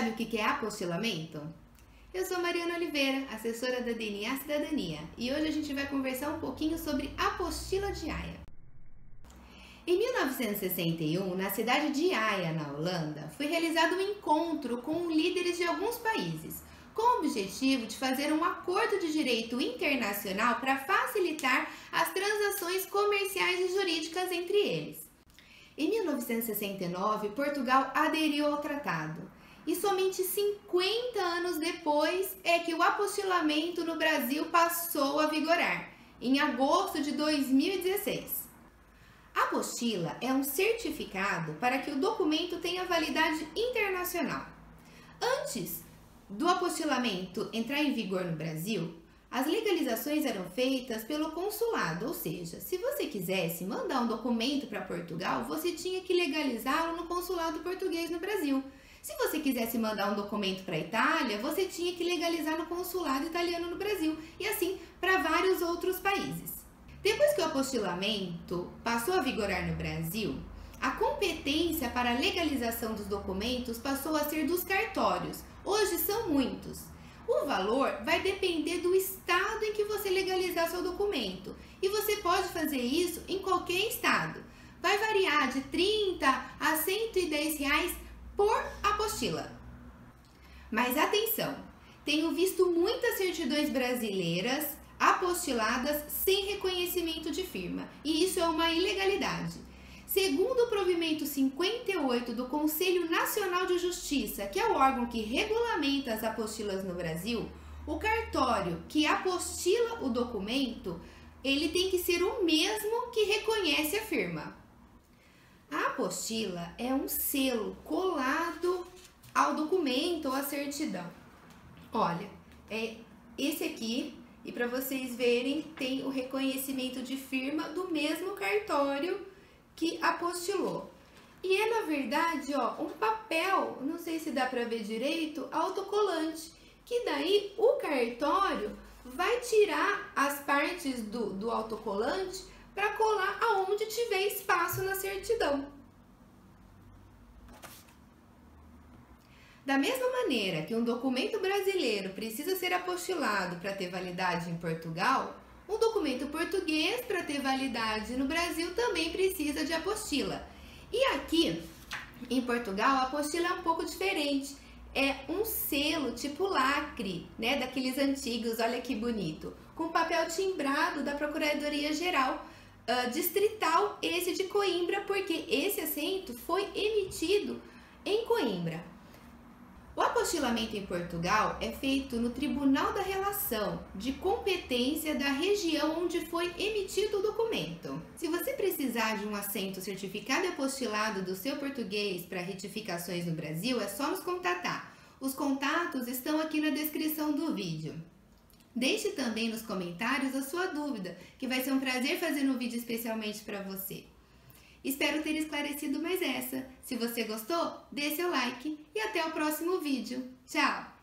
sabe o que é apostilamento? Eu sou Mariana Oliveira, assessora da DNA Cidadania, e hoje a gente vai conversar um pouquinho sobre apostila de Haia. Em 1961, na cidade de Haia, na Holanda, foi realizado um encontro com líderes de alguns países, com o objetivo de fazer um acordo de direito internacional para facilitar as transações comerciais e jurídicas entre eles. Em 1969, Portugal aderiu ao tratado e somente 50 anos depois é que o apostilamento no Brasil passou a vigorar, em agosto de 2016. A apostila é um certificado para que o documento tenha validade internacional. Antes do apostilamento entrar em vigor no Brasil, as legalizações eram feitas pelo consulado, ou seja, se você quisesse mandar um documento para Portugal, você tinha que legalizá-lo no consulado português no Brasil. Se você quisesse mandar um documento para a Itália, você tinha que legalizar no consulado italiano no Brasil, e assim para vários outros países. Depois que o apostilamento passou a vigorar no Brasil, a competência para a legalização dos documentos passou a ser dos cartórios. Hoje são muitos. O valor vai depender do estado em que você legalizar seu documento, e você pode fazer isso em qualquer estado. Vai variar de 30 a 110 reais por apostila. Mas atenção, tenho visto muitas certidões brasileiras apostiladas sem reconhecimento de firma, e isso é uma ilegalidade. Segundo o provimento 58 do Conselho Nacional de Justiça, que é o órgão que regulamenta as apostilas no Brasil, o cartório que apostila o documento, ele tem que ser o mesmo que reconhece a firma. A apostila é um selo colado ao documento ou à certidão. Olha, é esse aqui, e para vocês verem, tem o reconhecimento de firma do mesmo cartório que apostilou. E é, na verdade, ó, um papel, não sei se dá para ver direito, autocolante, que daí o cartório vai tirar as partes do autocolante para colar aonde tiver espaço na certidão. Da mesma maneira que um documento brasileiro precisa ser apostilado para ter validade em Portugal, um documento português, para ter validade no Brasil, também precisa de apostila. E aqui, em Portugal, a apostila é um pouco diferente. É um selo tipo lacre, né, daqueles antigos, olha que bonito, com papel timbrado da Procuradoria-Geral Distrital, esse de Coimbra, porque esse assento foi emitido em Coimbra. O apostilamento em Portugal é feito no Tribunal da Relação, de competência da região onde foi emitido o documento. Se você precisar de um assento certificado e apostilado do seu português para retificações no Brasil, é só nos contatar. Os contatos estão aqui na descrição do vídeo. Deixe também nos comentários a sua dúvida, que vai ser um prazer fazer um vídeo especialmente para você. Espero ter esclarecido mais essa. Se você gostou, dê seu like e até o próximo vídeo. Tchau!